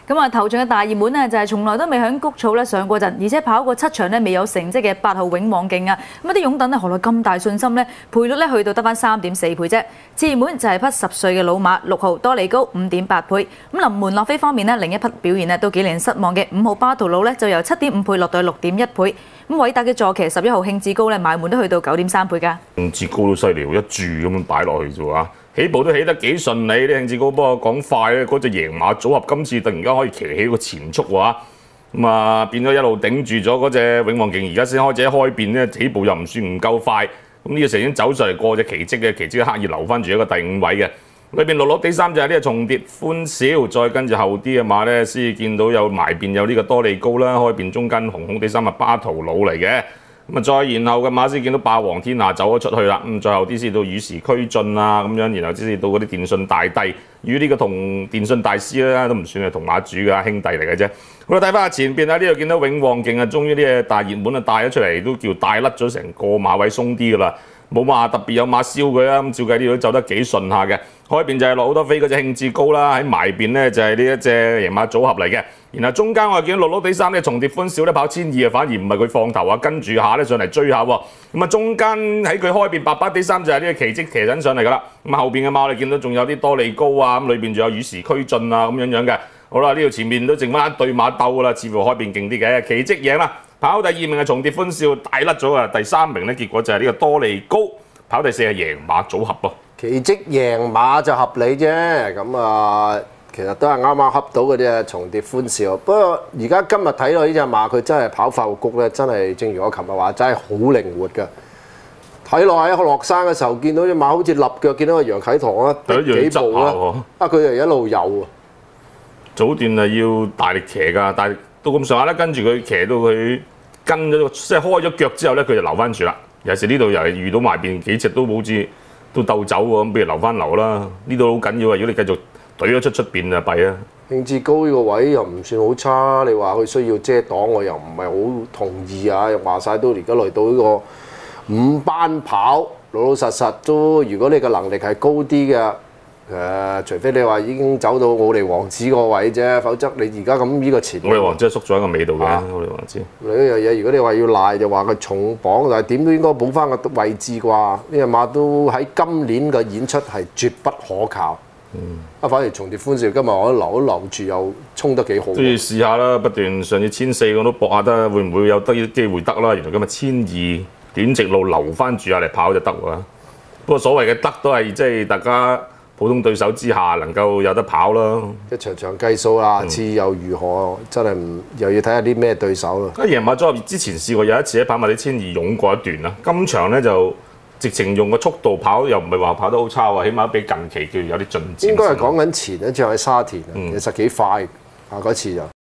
咁頭場嘅大熱門呢，就係從來都未響谷草咧上過陣，而且跑過7場咧未有成績嘅8號永旺勁啊！咁啲擁躉咧何來咁大信心呢？賠率咧去到得翻3.4倍啫。次熱門就係匹10歲嘅老馬6號多利高5.8倍。咁臨門落飛方面呢，另一匹表現咧都幾令人失望嘅5號巴圖魯咧就由7.5倍落到6.1倍。咁偉達嘅坐騎11號興致高咧買門都去到9.3倍㗎。 興致高都犀利喎，一注咁樣擺落去啫喎。起步都起得幾順利，啲興致高。不過講快咧，嗰隻贏馬組合今次突然間可以騎起個前速喎，咁變咗一路頂住咗嗰隻永旺勁，而家先開始開變咧，起步又唔算唔夠快。咁呢個時候已經走上嚟過隻奇蹟嘅，奇蹟刻意留翻住一個第5位嘅。裏邊落地3隻係呢個重疊歡笑，再跟住後啲嘅馬咧，先見到有埋邊有呢個多利高啦，開邊中間紅紅地3係巴圖魯嚟嘅。咁再然後嘅馬先見到霸王天下走咗出去啦，咁最後啲先到與時俱進啊咁樣，然後先至到嗰啲電信大帝，與呢個同電信大師咧都唔算係同馬主嘅兄弟嚟嘅啫。好啦，睇翻下前邊啊，呢度見到永旺勁啊，終於呢個大熱門啊帶咗出嚟，都叫帶甩咗成個馬位鬆啲噶啦，冇話特別有馬燒佢啦，咁照計呢度走得幾順下嘅。開邊就係落好多飛嗰隻興致高啦，喺埋邊咧就係呢一隻贏馬組合嚟嘅。然後中間我見到落地3咧重疊歡笑咧跑1200啊，反而唔係佢放頭啊，跟住下咧上嚟追下喎。咁中間喺佢開邊白地3就係呢個奇蹟騎緊上嚟㗎啦。咁後邊嘅馬我哋見到仲有啲多利高啊，咁裏邊仲有與時俱進啊咁樣嘅。好啦，呢度前面都剩翻一對馬鬥㗎啦，似乎開邊勁啲嘅。奇蹟贏啦，跑第2名係重疊歡笑大甩咗啊，第3名咧結果就係呢個多利高，跑第4係贏馬組合咯。 奇蹟贏馬就合理啫，咁其實都係啱啱恰到嗰啲重疊歡笑。不過而家今日睇到呢隻馬，佢真係跑發育谷咧，真係正如我琴日話，真係好靈活㗎。睇落喺落山嘅時候，見到隻馬好似立腳，見到個楊啟堂啊，幾步啦，佢就一路遊啊。 早段係要大力騎㗎，但係到咁上下咧，跟住佢騎到佢跟咗即係開咗腳之後咧，佢就留翻住啦。有時呢度又係遇到埋邊幾隻都好似都鬥走喎，咁不如留翻留啦。呢度好緊要啊！如果你繼續懟咗出邊就弊啊！ 興致高呢個位又唔算好差，你話佢需要遮擋，我又唔係好同意啊！話晒都而家嚟到呢個5班跑，老老實實都，如果你嘅能力係高啲嘅，除非你話已經走到奧利王子個位啫，否則你而家咁呢個前， 奧利王子縮咗喺個尾度嘅，奧利王子。 呢樣嘢如果你話要賴就話佢重磅，但係點都應該補翻個位置啩？呢隻馬都喺今年嘅演出係絕不可靠。反而重疊歡笑，今日我都留住，又衝得幾好。 都要試下啦，不斷上次1400我都搏下得，會唔會有得機會得啦？原來今日1200短直路留翻住下嚟跑就得喎。不過所謂嘅得都係即係大家普通對手之下能夠有得跑啦。 一場場計數啦，次又如何？真係又要睇下啲咩對手啦。 贏馬組合之前試過有一次喺跑馬地1200湧過一段啦，今場咧就直情用個速度跑，又唔係話跑得好差喎，起碼比近期叫有啲進展。 應該係講緊前一仗喺沙田其實幾快嗰次就。